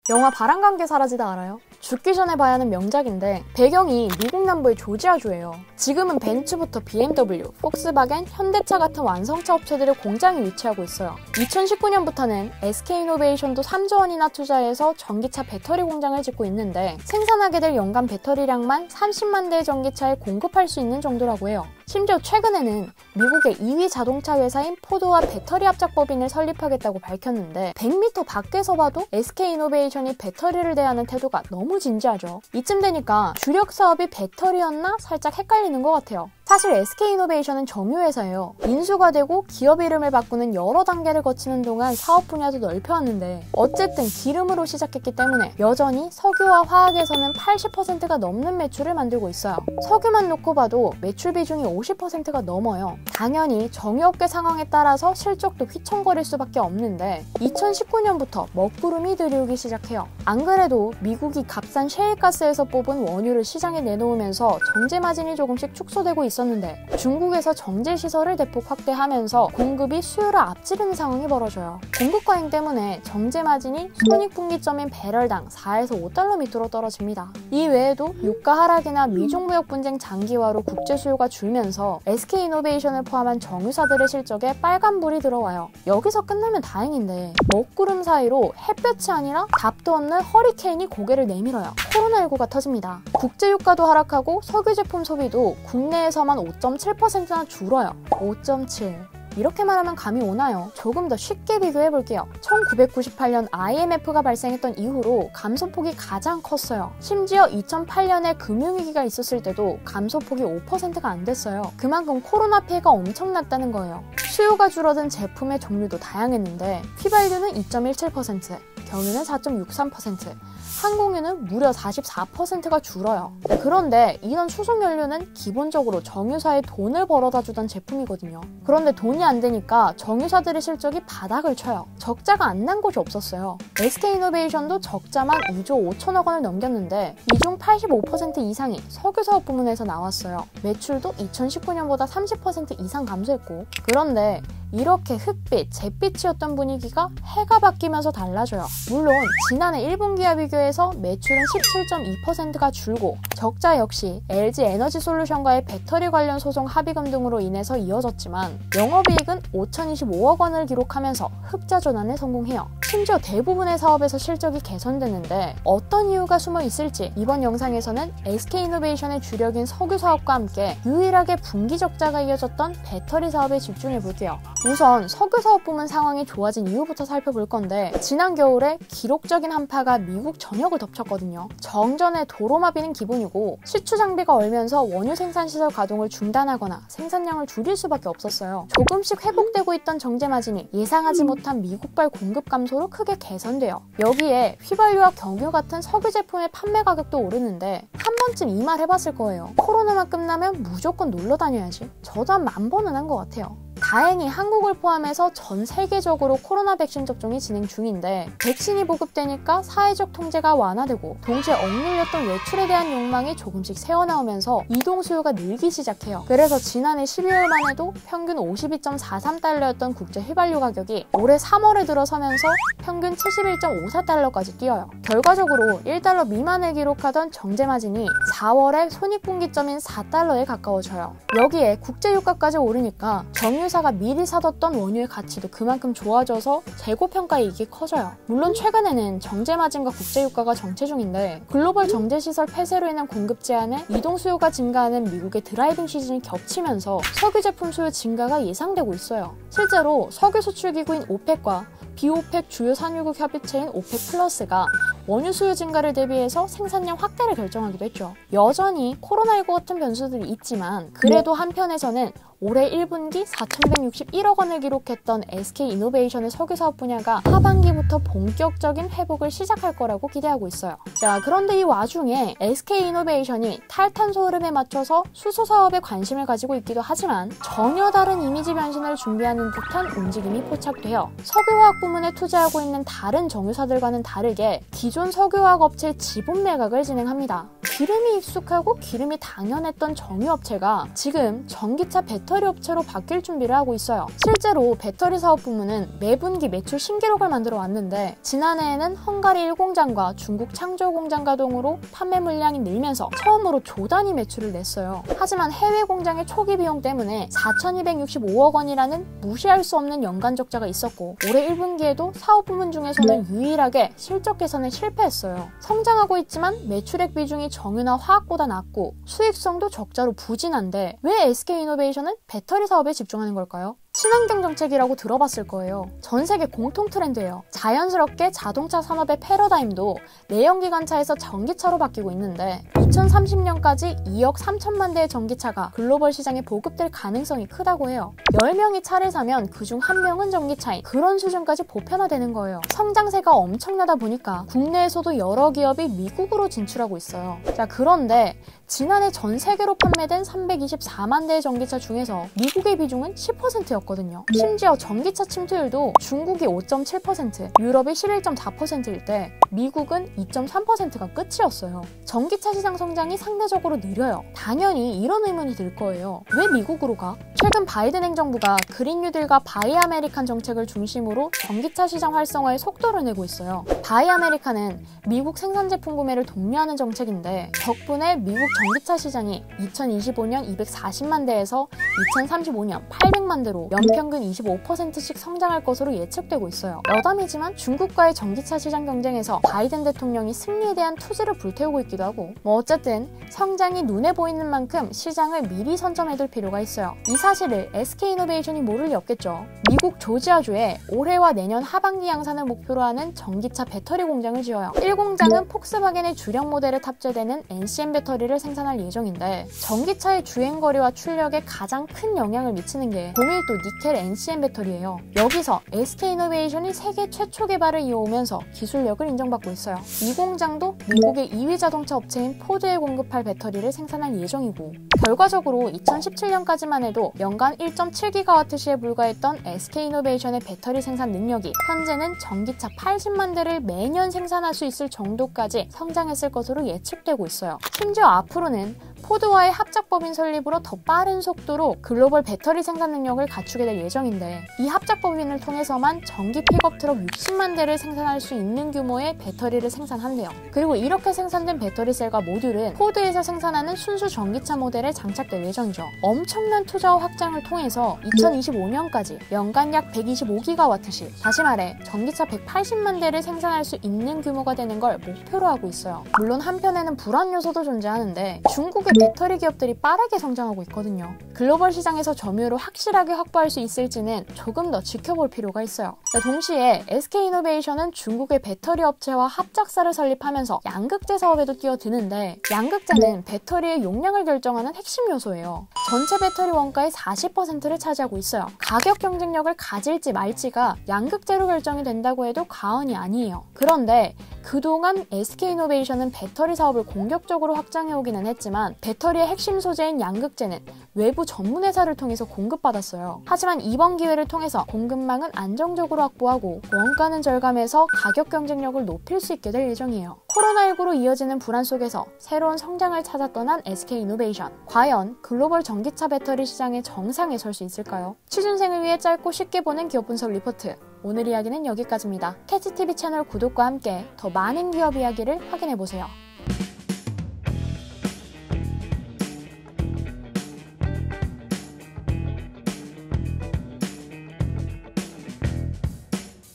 영화 바람과 사라지다 알아요? 죽기 전에 봐야 하는 명작인데 배경이 미국 남부의 조지아주예요. 지금은 벤츠부터 BMW, 폭스바겐, 현대차 같은 완성차 업체들의 공장이 위치하고 있어요. 2019년부터는 SK이노베이션도 3조 원이나 투자해서 전기차 배터리 공장을 짓고 있는데 생산하게 될 연간 배터리량만 30만 대의 전기차에 공급할 수 있는 정도라고 해요. 심지어 최근에는 미국의 2위 자동차 회사인 포드와 배터리 합작 법인을 설립하겠다고 밝혔는데 100m 밖에서 봐도 SK이노베이션이 배터리를 대하는 태도가 너무 진지하죠. 이쯤 되니까 주력 사업이 배터리였나 살짝 헷갈리는 것 같아요. 사실 SK이노베이션은 정유회사예요. 인수가 되고 기업 이름을 바꾸는 여러 단계를 거치는 동안 사업 분야도 넓혀왔는데 어쨌든 기름으로 시작했기 때문에 여전히 석유와 화학에서는 80%가 넘는 매출을 만들고 있어요. 석유만 놓고 봐도 매출 비중이 50%가 넘어요. 당연히 정유업계 상황에 따라서 실적도 휘청거릴 수밖에 없는데 2019년부터 먹구름이 들이오기 시작해요. 안 그래도 미국이 값싼 셰일가스에서 뽑은 원유를 시장에 내놓으면서 정제 마진이 조금씩 축소되고 있었는데 중국에서 정제 시설을 대폭 확대하면서 공급이 수요를 앞지르는 상황이 벌어져요. 공급 과잉 때문에 정제 마진이 손익분기점인 배럴당 4에서 5달러 밑으로 떨어집니다. 이 외에도 유가 하락이나 미중 무역 분쟁 장기화로 국제 수요가 줄면서 SK이노베이션을 포함한 정유사들의 실적에 빨간불이 들어와요. 여기서 끝나면 다행인데 먹구름 사이로 햇볕이 아니라 답도 없는 허리케인이 고개를 내밀어요. 코로나19가 터집니다. 국제 유가도 하락하고 석유 제품 소비도 국내에서만 5.7%나 줄어요. 5.7. 이렇게 말하면 감이 오나요? 조금 더 쉽게 비교해볼게요. 1998년 IMF가 발생했던 이후로 감소폭이 가장 컸어요. 심지어 2008년에 금융위기가 있었을 때도 감소폭이 5%가 안 됐어요. 그만큼 코로나 피해가 엄청났다는 거예요. 수요가 줄어든 제품의 종류도 다양했는데 휘발유는 2.17%, 경유는 4.63%, 항공유는 무려 44%가 줄어요. 그런데 이런 수송연료는 기본적으로 정유사에 돈을 벌어다 주던 제품이거든요. 그런데 돈이 안 되니까 정유사들의 실적이 바닥을 쳐요. 적자가 안 난 곳이 없었어요. SK이노베이션도 적자만 2조 5천억 원을 넘겼는데 이 중 85% 이상이 석유사업 부문에서 나왔어요. 매출도 2019년보다 30% 이상 감소했고 그런데 이렇게 흑빛, 잿빛이었던 분위기가 해가 바뀌면서 달라져요. 물론 지난해 1분기와 비교해서 매출은 17.2%가 줄고 적자 역시 LG 에너지솔루션과의 배터리 관련 소송 합의금 등으로 인해서 이어졌지만 영업이익은 5,025억 원을 기록하면서 흑자 전환에 성공해요. 심지어 대부분의 사업에서 실적이 개선되는데 어떤 이유가 숨어 있을지 이번 영상에서는 SK이노베이션의 주력인 석유 사업과 함께 유일하게 분기 적자가 이어졌던 배터리 사업에 집중해 볼게요. 우선 석유 사업 부문 상황이 좋아진 이유부터 살펴볼 건데 지난 겨울에 기록적인 한파가 미국 전역을 덮쳤거든요. 정전에 도로마비는 기본이고 시추 장비가 얼면서 원유 생산 시설 가동을 중단하거나 생산량을 줄일 수밖에 없었어요. 조금씩 회복되고 있던 정제 마진이 예상하지 못한 미국발 공급 감소로 크게 개선돼요. 여기에 휘발유와 경유 같은 석유 제품의 판매 가격도 오르는데 한 번쯤 이 말 해봤을 거예요. 코로나만 끝나면 무조건 놀러 다녀야지. 저도 한 10,000번은 한 것 같아요. 다행히 한국을 포함해서 전 세계적으로 코로나 백신 접종이 진행 중인데 백신이 보급되니까 사회적 통제가 완화되고 동시에 억눌렸던 외출에 대한 욕망이 조금씩 새어나오면서 이동 수요가 늘기 시작해요. 그래서 지난해 12월만 해도 평균 52.43달러였던 국제 휘발유 가격이 올해 3월에 들어서면서 평균 71.54달러까지 뛰어요. 결과적으로 1달러 미만을 기록하던 정제 마진이 4월에 손익분기점인 4달러에 가까워져요. 여기에 국제 유가까지 오르니까 정유사가 미리 사뒀던 원유의 가치도 그만큼 좋아져서 재고평가 이익이 커져요. 물론 최근에는 정제 마진과 국제 유가가 정체 중인데 글로벌 정제 시설 폐쇄로 인한 공급 제한에 이동 수요가 증가하는 미국의 드라이빙 시즌이 겹치면서 석유 제품 수요 증가가 예상되고 있어요. 실제로 석유 수출 기구인 오펙과 비오펙 주요 산유국 협의체인 오펙 플러스가 원유 수요 증가를 대비해서 생산량 확대를 결정하기도 했죠. 여전히 코로나19 같은 변수들이 있지만 그래도 한편에서는 올해 1분기 4,161억 원을 기록했던 SK이노베이션의 석유사업 분야가 하반기부터 본격적인 회복을 시작할 거라고 기대하고 있어요. 자, 그런데 이 와중에 SK이노베이션이 탈탄소 흐름에 맞춰서 수소 사업에 관심을 가지고 있기도 하지만 전혀 다른 이미지 변신을 준비하는 듯한 움직임이 포착돼요. 석유화학 부문에 투자하고 있는 다른 정유사들과는 다르게 기존 석유화학 업체의 지분 매각을 진행합니다. 기름이 익숙하고 기름이 당연했던 정유업체가 지금 전기차 배터리 배터리 업체로 바뀔 준비를 하고 있어요. 실제로 배터리 사업 부문은 매분기 매출 신기록을 만들어 왔는데 지난해에는 헝가리 1공장과 중국 창조 공장 가동으로 판매 물량이 늘면서 처음으로 조 단위 매출을 냈어요. 하지만 해외 공장의 초기 비용 때문에 4,265억 원이라는 무시할 수 없는 연간 적자가 있었고 올해 1분기에도 사업 부문 중에서는 유일하게 실적 개선에 실패했어요. 성장하고 있지만 매출액 비중이 정유나 화학보다 낮고 수익성도 적자로 부진한데 왜 SK이노베이션은 배터리 사업에 집중하는 걸까요? 친환경 정책이라고 들어봤을 거예요. 전 세계 공통 트렌드예요. 자연스럽게 자동차 산업의 패러다임도 내연기관차에서 전기차로 바뀌고 있는데 2030년까지 2억 3천만 대의 전기차가 글로벌 시장에 보급될 가능성이 크다고 해요. 10명이 차를 사면 그중 1명은 전기차인 그런 수준까지 보편화되는 거예요. 성장세가 엄청나다 보니까 국내에서도 여러 기업이 미국으로 진출하고 있어요. 자, 그런데 지난해 전 세계로 판매된 324만 대의 전기차 중에서 미국의 비중은 10%였거든요. 심지어 전기차 침투율도 중국이 5.7%, 유럽이 11.4%일 때 미국은 2.3%가 끝이었어요. 전기차 시장 성장이 상대적으로 느려요. 당연히 이런 의문이 들 거예요. 왜 미국으로 가? 최근 바이든 행정부가 그린 뉴딜과 바이 아메리칸 정책을 중심으로 전기차 시장 활성화에 속도를 내고 있어요. 바이 아메리칸은 미국 생산 제품 구매를 독려하는 정책인데 덕분에 미국 전기차 시장이 2025년 240만 대에서 2035년 800만 대로 연평균 25%씩 성장할 것으로 예측되고 있어요. 여담이지만 중국과의 전기차 시장 경쟁에서 바이든 대통령이 승리에 대한 투지를 불태우고 있기도 하고 어쨌든 성장이 눈에 보이는 만큼 시장을 미리 선점해둘 필요가 있어요. 이 사실을 SK이노베이션이 모를 리 없겠죠. 미국 조지아주에 올해와 내년 하반기 양산을 목표로 하는 전기차 배터리 공장을 지어요. 1공장은 폭스바겐의 주력 모델에 탑재되는 NCM 배터리를 생산할 예정인데 전기차의 주행거리와 출력에 가장 큰 영향을 미치는 게 고밀도 니켈 NCM 배터리예요. 여기서 SK이노베이션이 세계 최초 개발을 이어오면서 기술력을 인정받고 있어요. 이 공장도 미국의 2위 자동차 업체인 포드에 공급할 배터리를 생산할 예정이고 결과적으로 2017년까지만 해도 연간 1.7GWh에 불과했던 SK이노베이션의 배터리 생산 능력이 현재는 전기차 80만 대를 매년 생산할 수 있을 정도까지 성장했을 것으로 예측되고 있어요. 심지어 앞으로는 포드와의 합작법인 설립으로 더 빠른 속도로 글로벌 배터리 생산 능력을 갖추게 될 예정인데 이 합작법인을 통해서만 전기 픽업 트럭 60만 대를 생산할 수 있는 규모의 배터리를 생산한대요. 그리고 이렇게 생산된 배터리 셀과 모듈은 포드에서 생산하는 순수 전기차 모델에 장착될 예정이죠. 엄청난 투자와 확장을 통해서 2025년까지 연간 약 125GWh, 다시 말해 전기차 180만 대를 생산할 수 있는 규모가 되는 걸 목표로 하고 있어요. 물론 한편에는 불안 요소도 존재하는데 중국의 배터리 기업들이 빠르게 성장하고 있거든요. 글로벌 시장에서 점유율을 확실하게 확보할 수 있을지는 조금 더 지켜볼 필요가 있어요. 동시에 SK이노베이션은 중국의 배터리 업체와 합작사를 설립하면서 양극재 사업에도 뛰어드는데 양극재는 배터리의 용량을 결정하는 핵심 요소예요. 전체 배터리 원가의 40%를 차지하고 있어요. 가격 경쟁력을 가질지 말지가 양극재로 결정이 된다고 해도 과언이 아니에요. 그런데 그동안 SK이노베이션은 배터리 사업을 공격적으로 확장해오기는 했지만 배터리의 핵심 소재인 양극재는 외부 전문 회사를 통해서 공급받았어요. 하지만 이번 기회를 통해서 공급망은 안정적으로 확보하고 원가는 절감해서 가격 경쟁력을 높일 수 있게 될 예정이에요. 코로나19로 이어지는 불안 속에서 새로운 성장을 찾아 떠난 SK이노베이션. 과연 글로벌 전기차 배터리 시장의 정상에 설 수 있을까요? 취준생을 위해 짧고 쉽게 보는 기업 분석 리포트. 오늘 이야기는 여기까지입니다. 캐치TV 채널 구독과 함께 더 많은 기업 이야기를 확인해보세요.